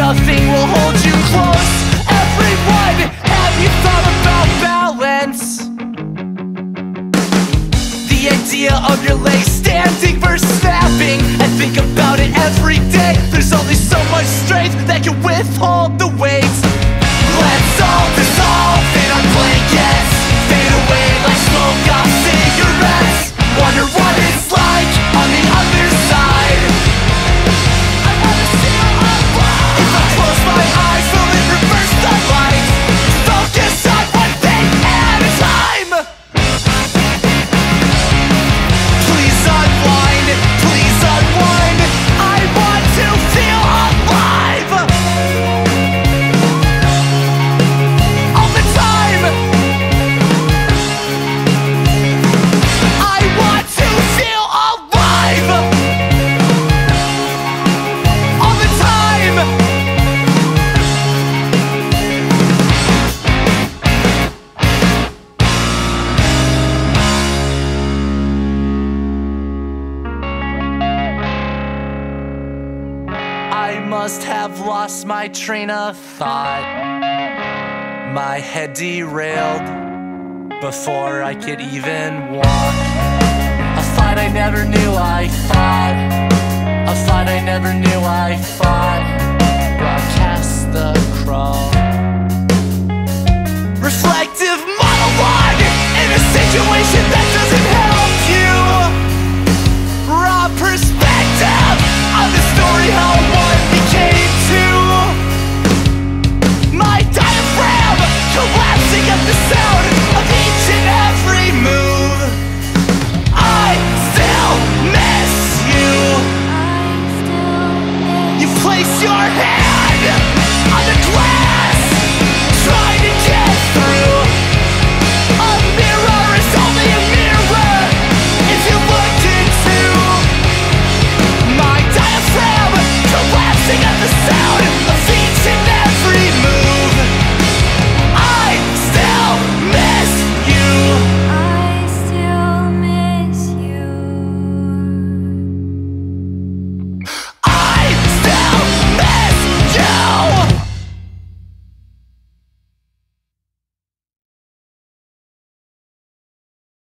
nothing will hold you close. Everyone, have you thought about balance? The idea of your legs standing versus snapping. I think about it every day. There's only so much strength that can withhold the weight. Let's all dissolve in our blankets, fade away like smoke off cigarettes. Wonder what it's like on the other side. I wanna feel alive. If I close my eyes, will it reverse the light? Focus on one thing at a time. Please unwind, please unwind. I want to feel alive all the time. I want to feel alive all the time. I must have lost my train of thought. My head derailed before I could even walk. A fight I never knew I fought. A fight I never knew I fought. Broadcast the crawl. Reflective monologue in a situation that doesn't help you. Raw perspective on the story how one became two. My diaphragm collapsing at the sound of each and every move. I still miss you. You place your hand on the glass.